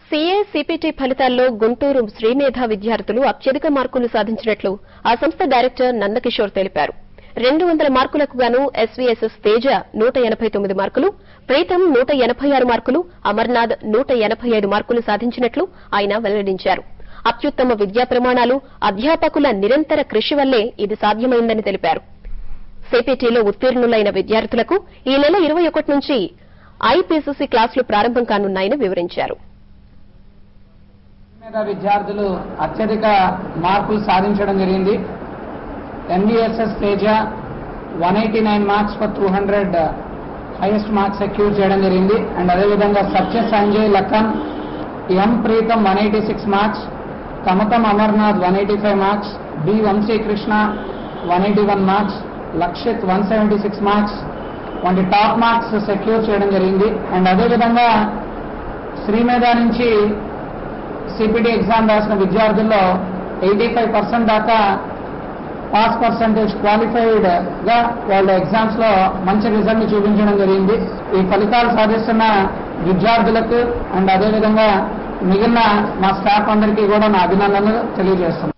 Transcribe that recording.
CA CPT ఫలితాల్లో గుంటూరు శ్రీమేధ విద్యార్థులు అత్యధిక మార్కులు సాధించినట్లు ఆ సంస్థ డైరెక్టర్ నందకిషోర్ తెలిపారు. 200 మార్కులకు గాను ఎస్వీఎస్ఎస్ తేజ 189 మార్కులు, ప్రీతం 186 మార్కులు, అమర్నాథ్ 185 మార్కులు సాధించినట్లు ఆయన వెల్లడించారు. అత్యుత్తమ విద్యా ప్రమాణాలు, అధ్యాపకుల నిరంతర కృషి వల్లే ఇది సాధ్యమైందని తెలిపారు. సీపీటీలో ఉత్తీర్ణులైన విద్యార్థులకు ఈ నెల 21 నుంచి ఐపీసీసీ క్లాసులు ప్రారంభం కానున్నాయని వివరించారు. విద్యార్థులు అత్యధిక మార్కులు సాధించడం జరిగింది. NVSS Teja 189 marks for 200 highest marks secure చేయడం జరిగింది. అండ్ అదేవిధంగా Satya Sanjay Lakhan, M Preetham 186 marks, Kamatham Amarnath 185 marks, B Vamsikrishna 181 marks, Lakshith 176 marks వంటి టాప్ మార్క్స్ సెక్యూర్ చేయడం జరిగింది. అండ్ అదేవిధంగా శ్రీమేధ నుంచి సిపిటి ఎగ్జామ్ రాసిన విద్యార్థుల్లో 85% దాకా పాస్ పర్సంటేజ్ క్వాలిఫైడ్ గా వాళ్ళ ఎగ్జామ్స్ లో మంచి రిజల్ట్ ని చూపించడం జరిగింది. ఈ ఫలితాలు సాధిస్తున్న విద్యార్థులకు అండ్ అదేవిధంగా మిగిలిన మా స్టాఫ్ అందరికీ కూడా నా అభినందనలు తెలియజేస్తున్నాను.